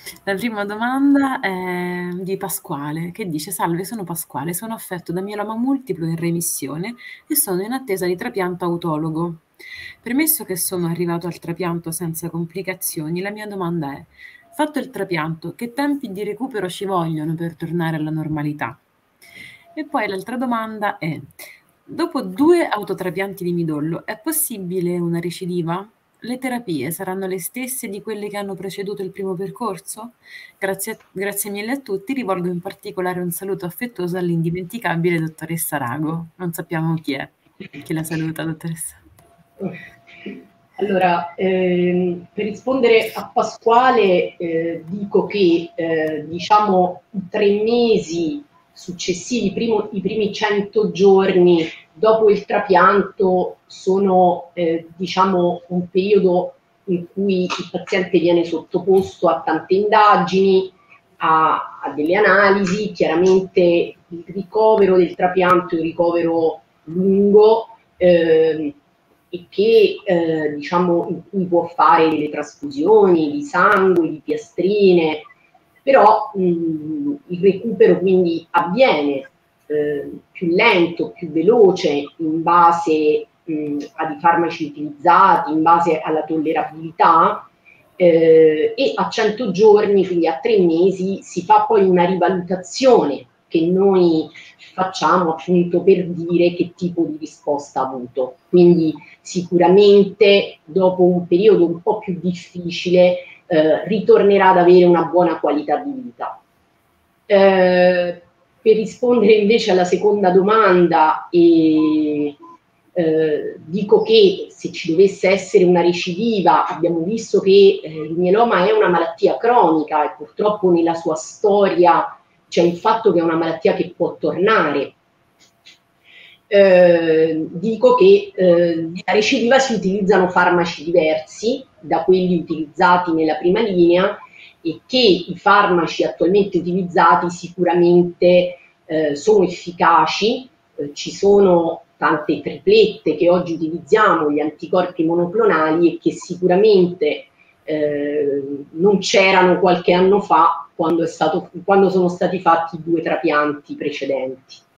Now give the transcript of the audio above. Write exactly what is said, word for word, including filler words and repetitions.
La prima domanda è di Pasquale, che dice: "Salve, sono Pasquale, sono affetto da mieloma multiplo in remissione e sono in attesa di trapianto autologo. Premesso che sono arrivato al trapianto senza complicazioni, la mia domanda è: fatto il trapianto, che tempi di recupero ci vogliono per tornare alla normalità?" E poi l'altra domanda è: dopo due autotrapianti di midollo, è possibile una recidiva? Le terapie saranno le stesse di quelle che hanno preceduto il primo percorso? Grazie a grazie mille a tutti, rivolgo in particolare un saluto affettuoso all'indimenticabile dottoressa Rago. Non sappiamo chi è. Chi la saluta, dottoressa? Allora, ehm, per rispondere a Pasquale, eh, dico che eh, diciamo i tre mesi successivi, primo, i primi cento giorni dopo il trapianto sono eh, diciamo un periodo in cui il paziente viene sottoposto a tante indagini, a, a delle analisi. Chiaramente il ricovero del trapianto è un ricovero lungo, eh, e che eh, diciamo in cui può fare delle trasfusioni di sangue, di piastrine, però mh, il recupero quindi avviene eh, più lento, più veloce in base mh, ai farmaci utilizzati, in base alla tollerabilità, eh, e a cento giorni, quindi a tre mesi, si fa poi una rivalutazione che noi facciamo appunto per dire che tipo di risposta ha avuto. Quindi sicuramente dopo un periodo un po' più difficile eh, ritornerà ad avere una buona qualità di vita. Eh, per rispondere invece alla seconda domanda, e, eh, dico che se ci dovesse essere una recidiva, abbiamo visto che eh, il mieloma è una malattia cronica e purtroppo nella sua storia c'è il fatto che è una malattia che può tornare. Eh, dico che eh, nella recidiva si utilizzano farmaci diversi da quelli utilizzati nella prima linea e che i farmaci attualmente utilizzati sicuramente eh, sono efficaci. Eh, ci sono tante triplette che oggi utilizziamo, gli anticorpi monoclonali, e che sicuramente eh, non c'erano qualche anno fa quando, è stato, quando sono stati fatti i due trapianti precedenti.